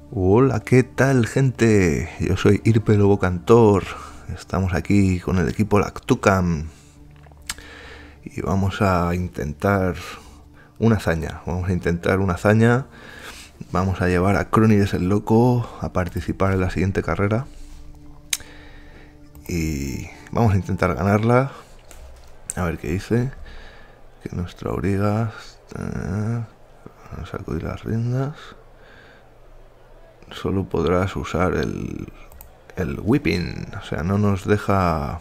Hola, ¿qué tal, gente? Yo soy Irpe Lobo Cantor. Estamos aquí con el equipo Lactucam y vamos a intentar una hazaña. Vamos a llevar a Crónides el Loco a participar en la siguiente carrera y vamos a intentar ganarla. A ver qué dice. Que nuestra auriga sacudir las riendas. Solo podrás usar el whipping, o sea, no nos deja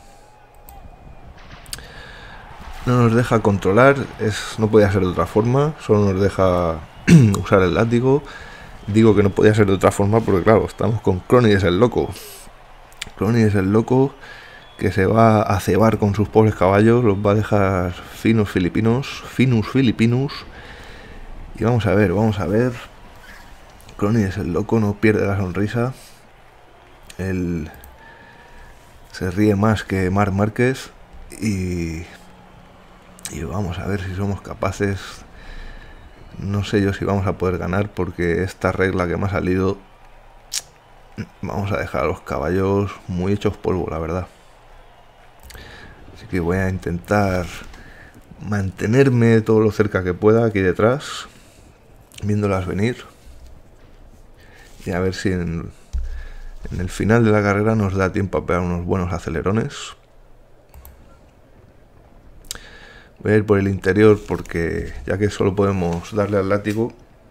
controlar, no podía ser de otra forma, solo nos deja usar el látigo. Digo que no podía ser de otra forma porque claro, estamos con Crónides el Loco, que se va a cebar con sus pobres caballos, los va a dejar finus filipinus, y vamos a ver. Crónides el Loco no pierde la sonrisa. Él se ríe más que Marc Márquez y vamos a ver si somos capaces. No sé yo si vamos a poder ganar porque esta regla que me ha salido, vamos a dejar a los caballos muy hechos polvo, la verdad. Así que voy a intentar mantenerme todo lo cerca que pueda aquí detrás, viéndolas venir, y a ver si en el final de la carrera nos da tiempo a pegar unos buenos acelerones. Voy a ir por el interior porque ya que solo podemos darle al látigo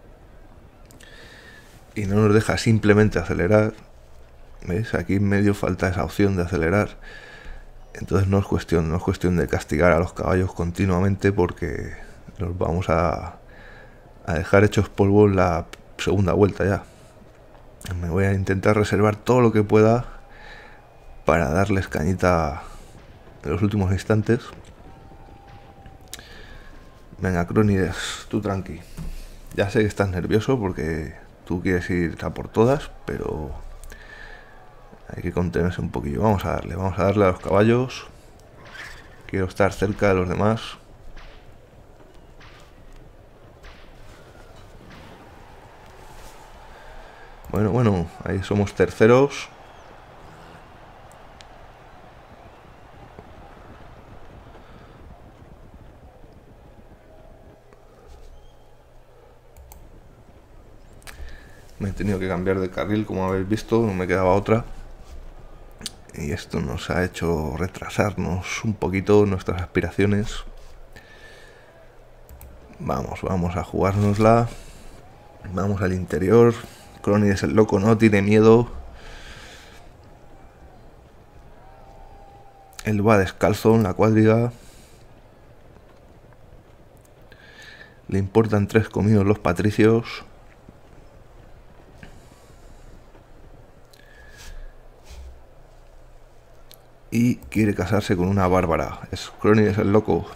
y no nos deja simplemente acelerar, ¿veis? Aquí en medio falta esa opción de acelerar. Entonces no es cuestión de castigar a los caballos continuamente porque los vamos a dejar hechos polvo en la segunda vuelta ya. Me voy a intentar reservar todo lo que pueda para darles cañita en los últimos instantes. Venga, Crónides, tú tranqui. Ya sé que estás nervioso porque tú quieres ir a por todas, pero hay que contenerse un poquillo. Vamos a darle a los caballos. Quiero estar cerca de los demás. Bueno, ahí somos terceros. Me he tenido que cambiar de carril, como habéis visto, no me quedaba otra. Y esto nos ha hecho retrasarnos un poquito nuestras aspiraciones. Vamos a jugárnosla. Vamos al interior. Crónides el Loco no tiene miedo. Él va descalzo en la cuadriga. Le importan 3 comidos los patricios. Y quiere casarse con una bárbara. Es Crónides el Loco.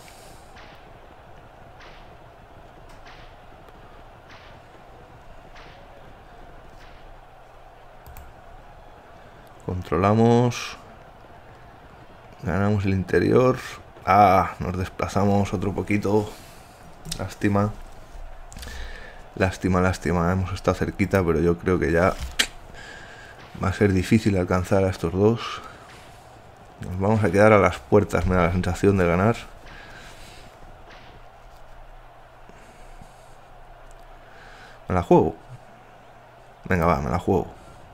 Controlamos. Ganamos el interior. Nos desplazamos otro poquito. Lástima. Hemos estado cerquita, pero yo creo que ya va a ser difícil alcanzar a estos dos. Nos vamos a quedar a las puertas, me da la sensación de ganar. ¿Me la juego? Venga, va, me la juego.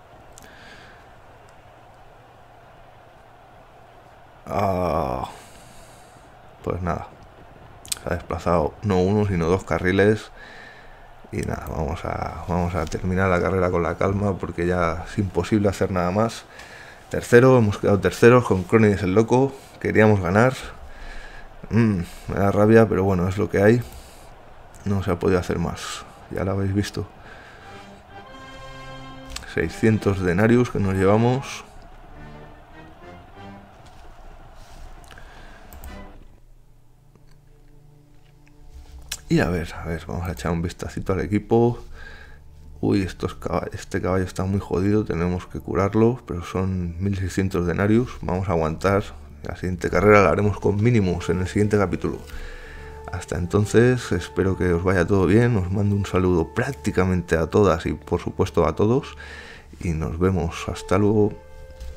Pues nada. Se ha desplazado no uno, sino 2 carriles. Y nada, vamos a terminar la carrera con la calma porque ya es imposible hacer nada más. Hemos quedado terceros con Crónides el Loco. Queríamos ganar. Me da rabia, pero bueno, es lo que hay. No se ha podido hacer más. Ya lo habéis visto. 600 denarius que nos llevamos. Y a ver, vamos a echar un vistacito al equipo. Uy, este caballo está muy jodido, tenemos que curarlo, pero son 1600 denarius. Vamos a aguantar. La siguiente carrera la haremos con mínimos en el siguiente capítulo. Hasta entonces, espero que os vaya todo bien, os mando un saludo prácticamente a todas y por supuesto a todos, y nos vemos. Hasta luego.